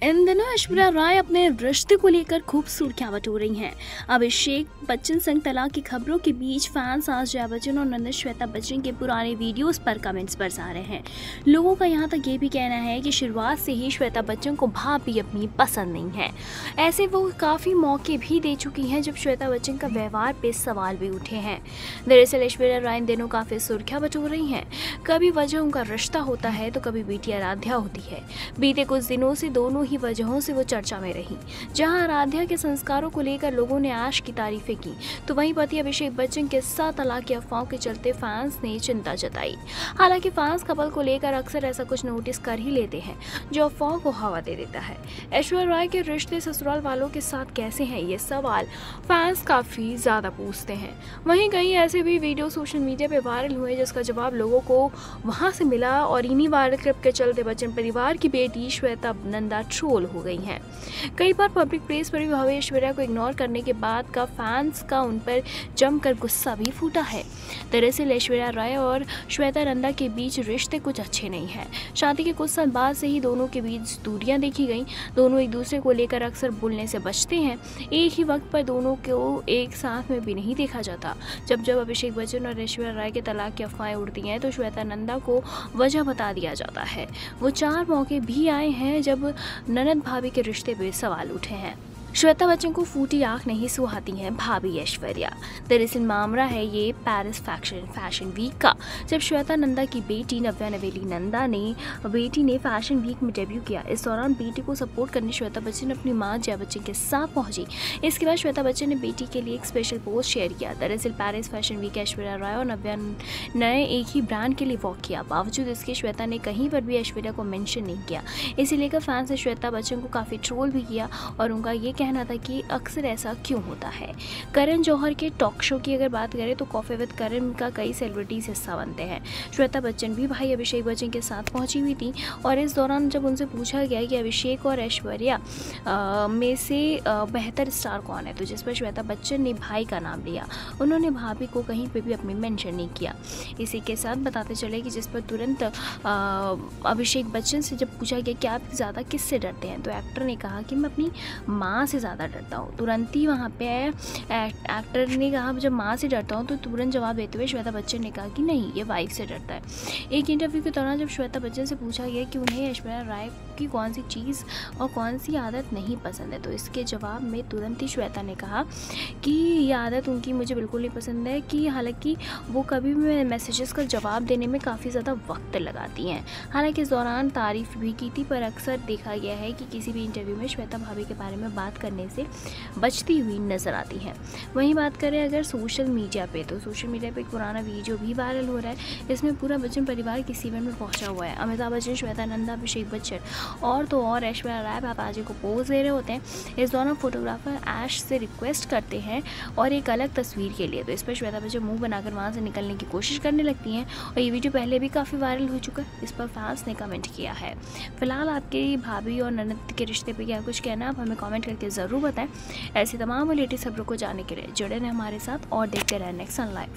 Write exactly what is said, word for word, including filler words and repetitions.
इन दिनों ऐश्वर्या राय अपने रिश्ते को लेकर खूब सुर्खियां बटोर रही हैं। अभिषेक बच्चन संग तलाक की खबरों के बीच फैंस आज जया बच्चन और ननद श्वेता बच्चन के पुराने वीडियोस पर कमेंट्स बरसा रहे हैं। लोगों का यहां तक ये भी कहना है कि शुरुआत से ही श्वेता बच्चन को भाभी अपनी पसंद नहीं है। ऐसे वो काफी मौके भी दे चुकी हैं जब श्वेता बच्चन का व्यवहार पे सवाल भी उठे हैं। दरअसल ऐश्वर्या राय इन दिनों काफी सुर्खियां बटोर रही हैं। कभी वजह उनका रिश्ता होता है तो कभी बेटी आराध्या होती है। बीते कुछ दिनों से दोनों ही वजहों से वो चर्चा में रही। जहां आराध्या के संस्कारों को लेकर लोगों ने आश की तारीफें की, तो वहीं पति अभिषेक बच्चन के साथ तलाक की अफवाहों के चलते फैंस ने चिंता जताई। हालांकि फैंस कपल को लेकर अक्सर ऐसा कुछ नोटिस कर ही लेते हैं जो अफवाहों को हवा दे देता है। ऐश्वर्या राय के रिश्ते ससुराल वालों के साथ कैसे हैं, ये सवाल फैंस काफी ज्यादा पूछते हैं। वहीं कई ऐसे भी वीडियो सोशल मीडिया पे वायरल हुए जिसका जवाब लोगों को वहां से मिला और इन्हीं वायरल क्लिप के चलते बच्चन परिवार की बेटी श्वेता नंदा ट्रोल हो गई हैं। कई बार पब्लिक प्लेस पर भी भाभी ऐश्वर्या को इग्नोर करने के बाद का फैंस का उन पर जमकर गुस्सा भी फूटा है। दरअसल ऐश्वर्या राय और श्वेता नंदा के बीच रिश्ते कुछ अच्छे नहीं हैं। शादी के कुछ साल बाद से ही दोनों के बीच दूरियां देखी गई। दोनों एक दूसरे को लेकर अक्सर बोलने से बचते हैं। एक ही वक्त पर दोनों को एक साथ में भी नहीं देखा जाता। जब जब अभिषेक बच्चन और ऐश्वर्या राय के तलाक की अफवाहें उड़ती हैं तो श्वेता नंदा को वजह बता दिया जाता है। वो चार मौके भी आए हैं जब ननद भाभी के रिश्ते पे सवाल उठे हैं। श्वेता बच्चन को फूटी आंख नहीं सुहाती हैं भाभी ऐश्वर्या। दरअसल मामला है ये पेरिस फैशन फैशन वीक का, जब श्वेता नंदा की बेटी नव्या नवेली नंदा ने बेटी ने फैशन वीक में डेब्यू किया। इस दौरान बेटी को सपोर्ट करने श्वेता बच्चन अपनी मां जया बच्चन के साथ पहुंची। इसके बाद श्वेता बच्चन ने बेटी के लिए एक स्पेशल पोस्ट शेयर किया। दरअसल Paris fashion week Aishwarya Rai और नव्या ने एक ही ब्रांड के लिए वॉक किया। बावजूद इसके श्वेता ने कहीं पर भी ऐश्वर्या को मेंशन नहीं किया। इसे लेकर फैंस ने श्वेता बच्चन को काफी ट्रोल भी किया और उनका ये कहना था कि अक्सर ऐसा क्यों होता है। करण जौहर के टॉक शो की अगर बात करें तो कॉफी विद करण का कई सेलिब्रिटीज हिस्सा बनते हैं। श्वेता बच्चन भी भाई अभिषेक बच्चन के साथ पहुंची हुई थी और इस दौरान जब उनसे पूछा गया कि अभिषेक और ऐश्वर्या में से आ, बेहतर स्टार कौन है, तो जिस पर श्वेता बच्चन ने भाई का नाम लिया। उन्होंने भाभी को कहीं पे भी अपनी मेंशन नहीं किया। इसी के साथ बताते चले कि जिस पर तुरंत अभिषेक बच्चन से जब पूछा गया कि आप ज़्यादा किससे डरते हैं, तो एक्टर ने कहा कि मैं अपनी माँ से ज़्यादा डरता हूँ। तुरंत ही वहाँ पे एक्टर ने कहा जब माँ से डरता हूँ, तो तुरंत जवाब देते हुए श्वेता बच्चन ने कहा कि नहीं, ये वाइफ से डरता है। एक इंटरव्यू के दौरान जब श्वेता बच्चन से पूछा गया कि उन्हें ऐश्वर्या राय की कौन सी चीज़ और कौन सी आदत नहीं पसंद है, तो इसके जवाब में तुरंत ही श्वेता ने कहा कि ये आदत उनकी मुझे बिल्कुल नहीं पसंद है, कि हालांकि वो कभी भी मैसेजेस का जवाब देने में काफ़ी ज़्यादा वक्त लगाती हैं। हालांकि इस दौरान तारीफ भी की थी, पर अक्सर देखा गया है कि किसी भी इंटरव्यू में श्वेता भाभी के बारे में बात करने से बचती हुई नजर आती हैं। वहीं बात करें अगर सोशल मीडिया पे, तो सोशल मीडिया पे एक पुराना वीडियो भी वायरल हो रहा है। इसमें पूरा बच्चन परिवार किसी इवेंट में पहुंचा हुआ है। अमिताभ बच्चन, श्वेता नंदा, अभिषेक बच्चन और तो और ऐश्वर्या राय पापाजी को पोज दे रहे होते हैं। इस दौरान फोटोग्राफर ऐश से रिक्वेस्ट करते हैं और एक अलग तस्वीर के लिए, तो इस पर श्वेता बच्चन मुंह बनाकर वहां से निकलने की कोशिश करने लगती हैं और ये वीडियो पहले भी काफ़ी वायरल हो चुका है। इस पर फैंस ने कमेंट किया है। फिलहाल आपके भाभी और ननद के रिश्ते पर क्या कुछ कहना है, आप हमें कॉमेंट करके ज़रूर बताएं। ऐसी तमाम लेटेस्ट खबरों को जानने के लिए जुड़े रहें हमारे साथ और देखते रहें नेक्स्ट सन लाइव।